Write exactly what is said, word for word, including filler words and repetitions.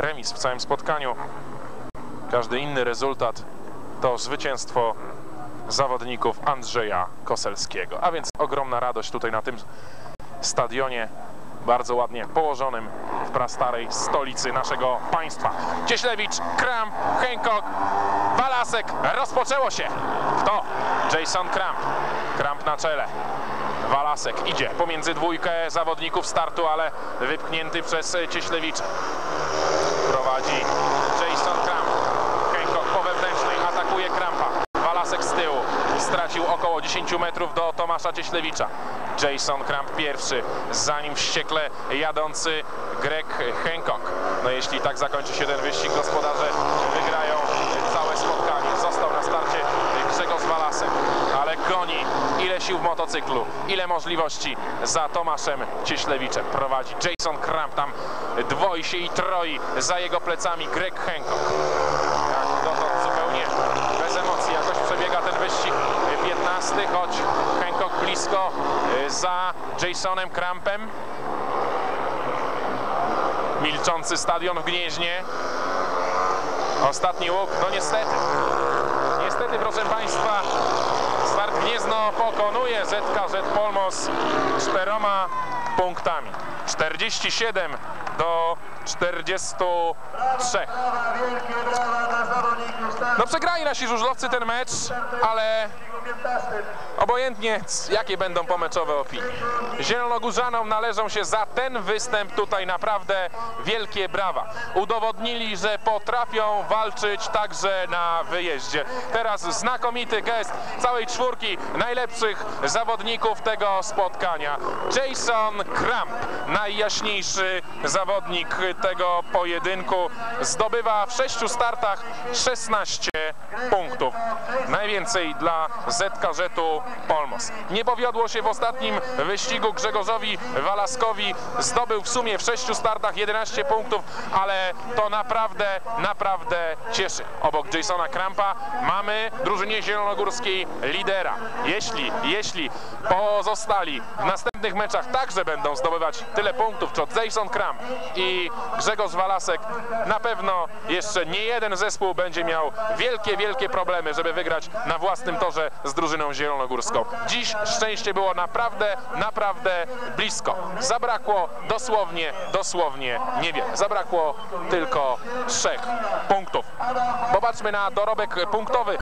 remis w całym spotkaniu. Każdy inny rezultat to zwycięstwo zawodników Andrzeja Koselskiego. A więc ogromna radość tutaj na tym stadionie, bardzo ładnie położonym w prastarej stolicy naszego państwa. Cieślewicz, Kramp, Hancock, Walasek. Rozpoczęło się w to. Jason Kramp. Kramp na czele. Walasek idzie pomiędzy dwójkę zawodników startu, ale wypchnięty przez Cieślewicza. Prowadzi Jason Kramp. Hancock po wewnętrznej atakuje Krampa. Walasek z tyłu. Stracił około dziesięć metrów do Tomasza Cieślewicza. Jason Kramp pierwszy, za nim wściekle jadący Greg Hancock. No jeśli tak zakończy się ten wyścig, gospodarze wygrają całe spotkanie. Został na starcie Grzegorz Walasek, ale goni. Ile sił w motocyklu, ile możliwości za Tomaszem Cieślewiczem. Prowadzi Jason Kramp, tam dwoi się i troi za jego plecami Greg Hancock. Jak dotąd zupełnie bez emocji jakoś przebiega ten wyścig piętnasty, choć Hancock blisko za Jasonem Krampem. Milczący stadion w Gnieźnie. Ostatni łuk, no niestety. Niestety, proszę Państwa, Start Gniezno pokonuje Z K Z Polmos czteroma punktami. czterdzieści siedem do czterdziestu trzech. No przegrali nasi żużlowcy ten mecz, ale obojętnie jakie będą pomeczowe opinie. Zielonogórzanom należą się za ten występ tutaj naprawdę wielkie brawa. Udowodnili, że potrafią walczyć także na wyjeździe. Teraz znakomity gest całej czwórki najlepszych zawodników tego spotkania. Jason Kramp, najjaśniejszy zawodnik tego pojedynku, zdobywa w sześciu startach szesnaście punktów. Najwięcej dla Z K Z-u Polmos. Nie powiodło się w ostatnim wyścigu Grzegorzowi Walaskowi. Zdobył w sumie w sześciu startach jedenaście punktów, ale to naprawdę, naprawdę cieszy. Obok Jasona Krampa mamy w drużynie zielonogórskiej lidera. Jeśli, jeśli pozostali w następnych meczach także będą zdobywać tyle punktów, co Jason Kramp i Grzegorz Walasek, na pewno jeszcze nie jeden zespół będzie miał wielkie, wielkie problemy, żeby wygrać na własnym torze z drużyną zielonogórską. Dziś szczęście było naprawdę, naprawdę blisko. Zabrakło dosłownie, dosłownie niewiele. Zabrakło tylko trzech punktów. Popatrzmy na dorobek punktowy